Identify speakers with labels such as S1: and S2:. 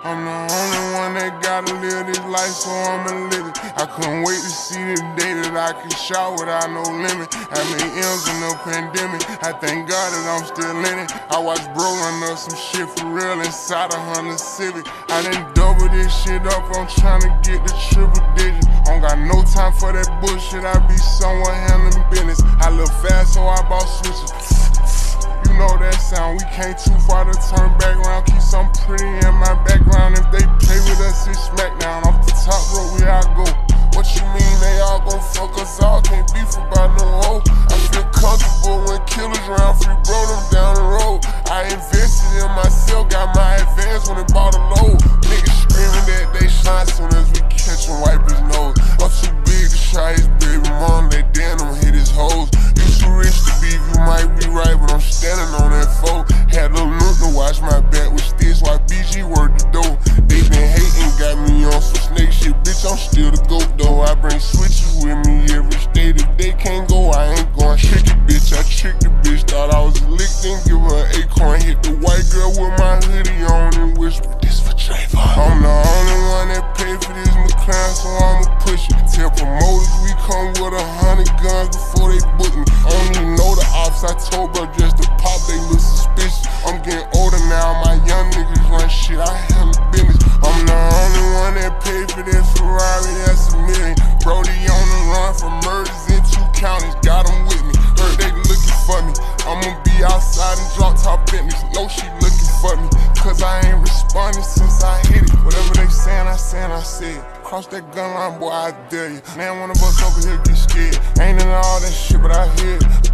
S1: I'm the only one that gotta live this life, so I'ma live it. I couldn't wait to see the day that I can shout without no limit. I made M's in the pandemic, I thank God that I'm still in it. I watched bro run up some shit for real inside a Honda Civic. I done double this shit up, I'm tryna get the triple digit. I don't got no time for that bullshit, I be somewhere handling business. I look fast, so I bought switches. You know that sound, we came too far to turn back around. Keep something pretty in my background. If they play with us, it's Smackdown. Off the top rope, where I go. What you mean they all gon' fuck us all? Can't beef about no hoe. I feel comfortable when killers round, free bro them down the road. I invested in myself, got my advance when it bought a load. Niggas screaming that they shine soon as we catch him, wipe his nose. I'm too big to try his baby mom, they damn him hit his hoes. You too rich to beef, you might be right, but I'm standing on that foe. Had a look to watch my back with sticks while BG worked the dough. They been hating, got me on some snake shit, bitch, I'm still the GOAT though. I bring switches with me every state, if they can't go, I ain't going. Trick it, bitch, I tricked the bitch, thought I was licked, then give her an acorn. Hit the white girl with my hoodie on and whisper, this for Trayvon. I'm the only one that paid for this McLaren, so I'ma push it. Tell promoters we come with 100 guns before they book me. I don't even know the ops, I told bro just to pop, they look suspicious. I'm getting older now, my young niggas run shit, I handle business. I'm the only one that paid for this Ferrari, that's $1 million. Brody on the run for murders in 2 counties, got them with me. Heard they looking for me, I'ma be outside and drop top business. Know she looking for me, cause I ain't responding since I hit it. Whatever they saying, I said. Cross that gun line, boy, I dare you. Man, one of us over here get scared. Ain't into all that shit, but I hear it.